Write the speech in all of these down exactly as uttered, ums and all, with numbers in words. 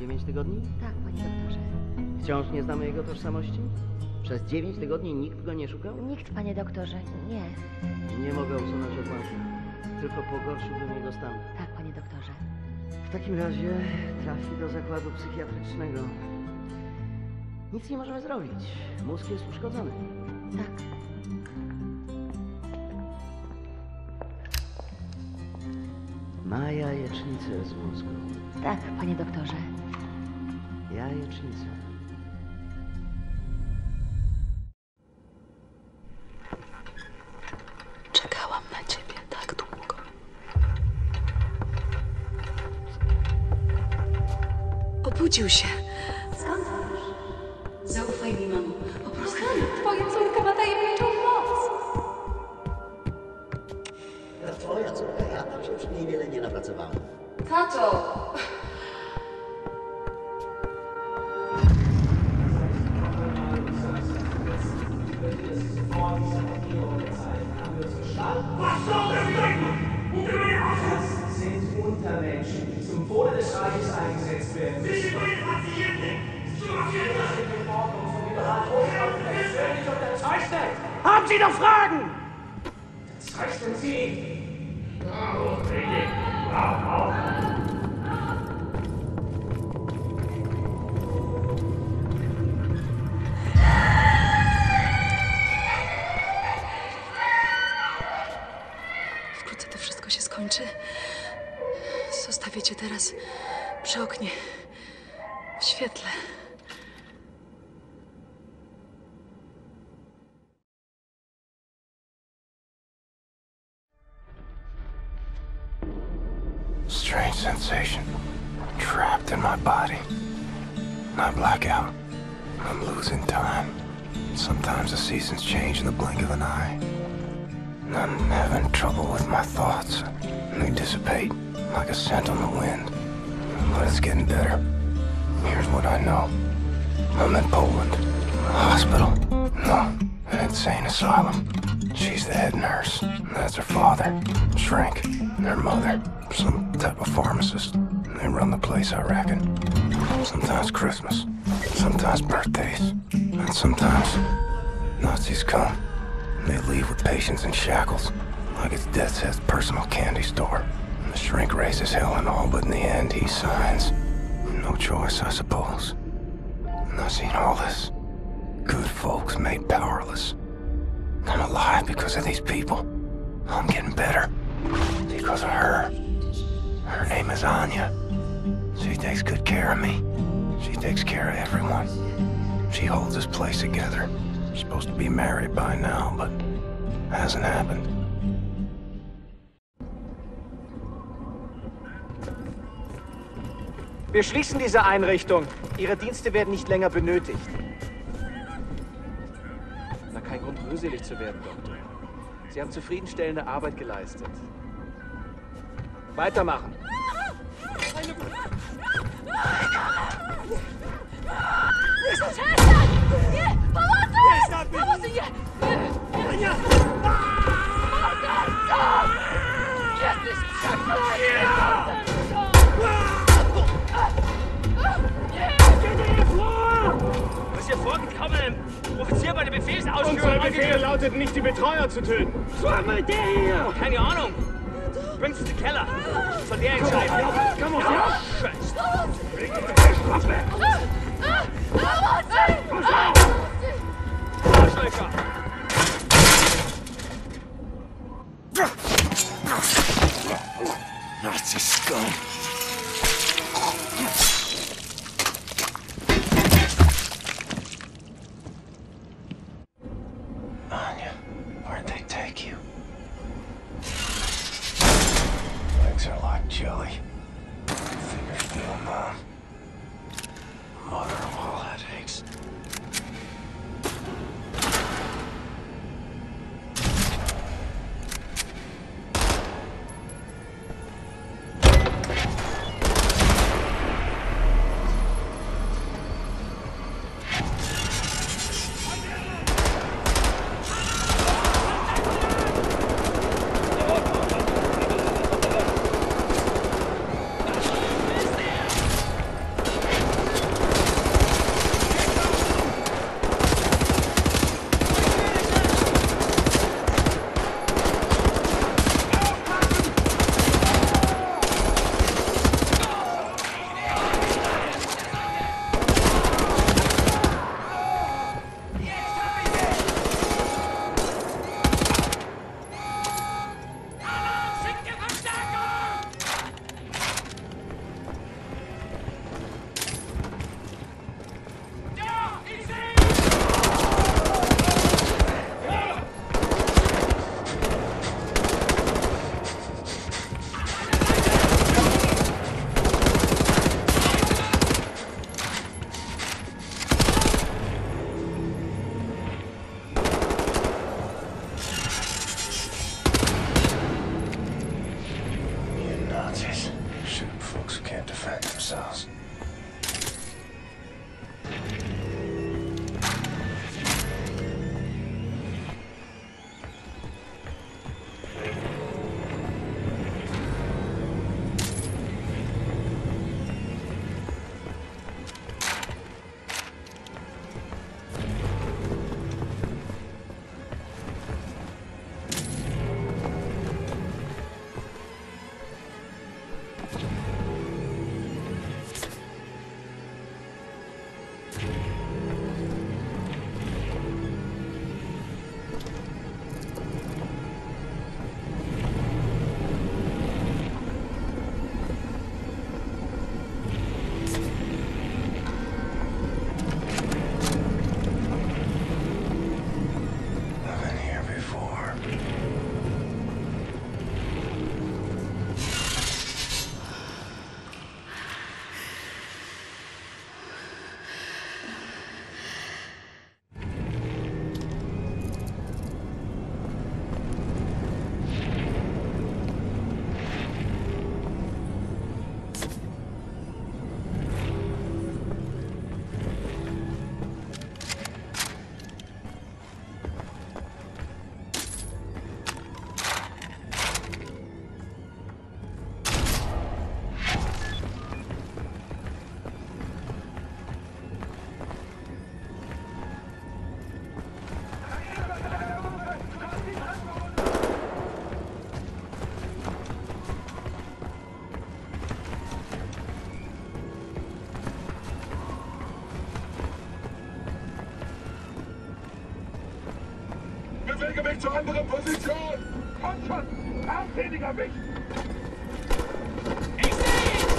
Dziewięć tygodni? Tak, panie doktorze. Wciąż nie znamy jego tożsamości? Przez dziewięć tygodni nikt go nie szukał? Nikt, panie doktorze, nie. Nie mogę usunąć odłamka. Tylko pogorszyłbym jego stan. Tak, panie doktorze. W takim razie trafi do zakładu psychiatrycznego. Nic nie możemy zrobić. Mózg jest uszkodzony. Tak. Ma jajecznicę z mózgu. Tak, panie doktorze. Jajecznicę. Czekałam na ciebie tak długo. Obudził się. Skąd wiesz? Zaufaj mi, mamo. Po prostu twoja córka ma tajemniczą moc. To twoja córka, ja tam się przy niej wiele nie napracowałem. Tato! Sind Untermenschen, die zum Wohle des Reiches eingesetzt werden. Sie sind meine Patienten! Ständig unterzeichnet! Haben Sie noch Fragen? Unterzeichnen Sie! Wkrótce to wszystko się skończy. Zostawię cię teraz przy oknie, w świetle. Strange sensation, trapped in my body. I black out. I'm losing time. Sometimes the seasons change in the blink of an eye. I'm having trouble with my thoughts. They dissipate like a scent on the wind. But it's getting better. Here's what I know. I'm in Poland. A hospital. No, an insane asylum. She's the head nurse. That's her father. Shrink. Their mother. Some type of pharmacist. They run the place, I reckon. Sometimes Christmas. Sometimes birthdays. And sometimes Nazis come. They leave with patients in shackles, like it's Death's Head's personal candy store. The shrink raises hell and all, but in the end, he signs. No choice, I suppose. And I've seen all this. Good folks made powerless. I'm alive because of these people. I'm getting better. Because of her. Her name is Anya. She takes good care of me. She takes care of everyone. She holds this place together. Supposed to be married by now, but hasn't happened. Wir schließen diese Einrichtung. Ihre Dienste werden nicht länger benötigt. Na, kein Grund, rührselig zu werden, Doktor. Sie haben zufriedenstellende Arbeit geleistet. Weitermachen. Nie! Pomocy! Pomocy! Nie! Nie! Nie! Jesteś przeklęty! Was ist hier vorgekommen? Offizier bei der Befehlsausführung. Unsere Befehle lauteten nicht, die Betreuer zu töten. Was war mit der hier? Keine Ahnung. Bring's in den Keller. Soll der entscheiden. Komm auf, ja! Scheiße. Bring die Waffe! Arschlöcher! Nazi scum. Anya, where'd they take you? Legs are like jelly. Fingers feel numb. Mother of all headaches. shooting folks who can't defend themselves. Bewege mich zur anderen Position! Komm schon! Armfähiger mich! Ich sehe ihn!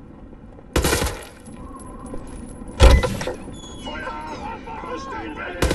Stehen,